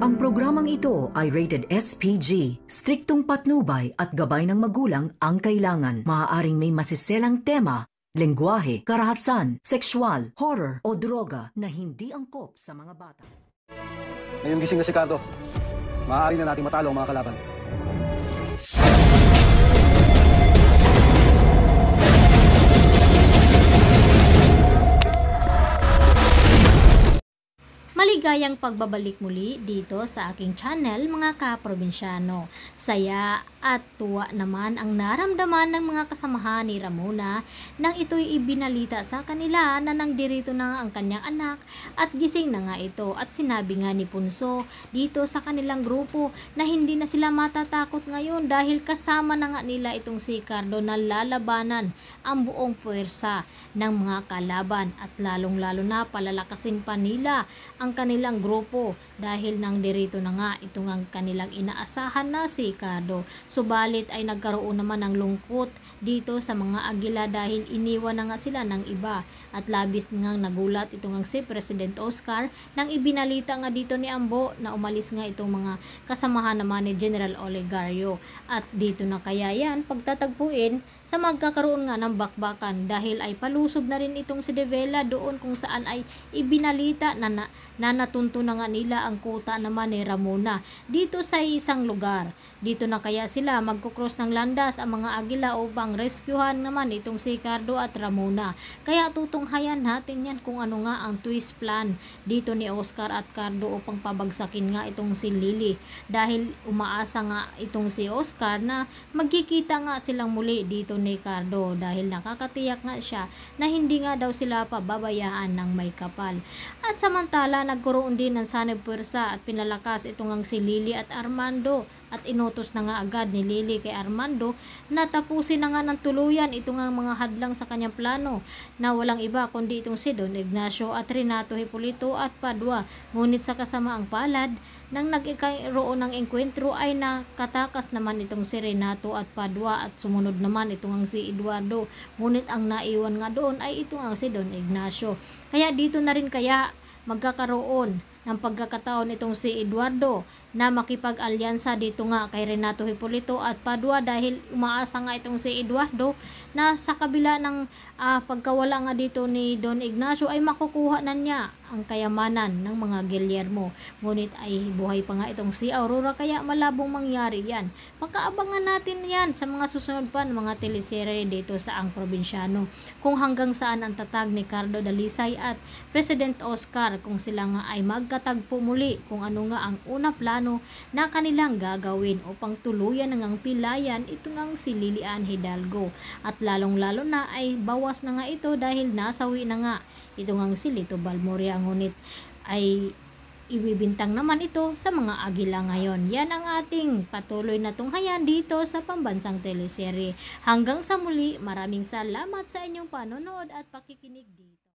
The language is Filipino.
Ang programang ito ay rated SPG. Striktong patnubay at gabay ng magulang ang kailangan. Maaaring may masiselang tema, lengguwahe, karahasan, sexual, horror o droga na hindi angkop sa mga bata. Ngayong gising na si Cardo, maaari na natin matalo ang mga kalaban. Maligayang pagbabalik muli dito sa aking channel mga ka-probinsyano. Saya at tuwa naman ang naramdaman ng mga kasamahan ni Ramona nang ito'y ibinalita sa kanila na nangdirito na ang kanyang anak at gising na nga ito. At sinabi nga ni Punso dito sa kanilang grupo na hindi na sila matatakot ngayon dahil kasama na nga nila itong si Cardo na lalabanan ang buong puwersa ng mga kalaban at lalong-lalo na palalakasin pa nila ang kanilang grupo dahil nang dirito na nga itong ang kanilang inaasahan na si Cardo. Subalit ay nagkaroon naman ng lungkot dito sa mga Agila dahil iniwan na nga sila ng iba at labis ngang nagulat itong ang si President Oscar nang ibinalita nga dito ni Ambo na umalis nga itong mga kasamahan naman ni General Legarda at dito na kaya yan pagtatagpuin sa magkakaroon nga ng bakbakan dahil ay palusob na rin itong si Donabella doon kung saan ay ibinalita na natunto na nga nila ang kuta naman ni Ramona dito sa isang lugar. Dito na kaya sila magkukross ng landas ang mga Agila upang rescuehan naman itong si Cardo at Ramona. Kaya tutunghayan natin yan kung ano nga ang twist plan dito ni Oscar at Cardo upang pabagsakin nga itong si Lily dahil umaasa nga itong si Oscar na magkikita nga silang muli dito ni Cardo dahil nakakatiyak nga siya na hindi nga daw sila pababayaan ng may kapal. At samantala nagkaroon din ng sanib puwersa at pinalakas itong ang si Lily at Armando at inutos na nga agad ni Lily kay Armando na tapusin na nga ng tuluyan itong ang mga hadlang sa kanyang plano na walang iba kundi itong si Don Ignacio at Renato Hipolito at Padua. Ngunit sa kasamaang palad nang nagkaroon ng engkwentro ay nakatakas naman itong si Renato at Padua at sumunod naman itong ang si Eduardo. Ngunit ang naiwan nga doon ay itong ang si Don Ignacio. Kaya dito na rin kaya magkakaroon ng pagkakataon itong si Eduardo na makipag-alyansa dito nga kay Renato Hipolito at Padua dahil umaasa nga itong si Eduardo na sa kabila ng pagkawala nga dito ni Don Ignacio ay makukuha na niya ang kayamanan ng mga Guillermo. Ngunit ay buhay pa nga itong si Aurora kaya malabong mangyari yan. Pagkaabangan natin yan sa mga susunod pa ng mga teleserye dito sa Ang Probinsyano kung hanggang saan ang tatag ni Cardo Dalisay at President Oscar kung sila nga ay magkatagpo muli kung ano nga ang unang plano na kanilang gagawin upang tuluyan ng pilayan itong ang si Lilian Hidalgo at lalong-lalo na ay bawas na nga ito dahil nasawi na nga itong ang si Lito Balmoria ngunit ay ibibintang naman ito sa mga Agila ngayon. Yan ang ating patuloy na tunghayan dito sa pambansang teleserye. Hanggang sa muli, maraming salamat sa inyong panonood at pakikinig dito.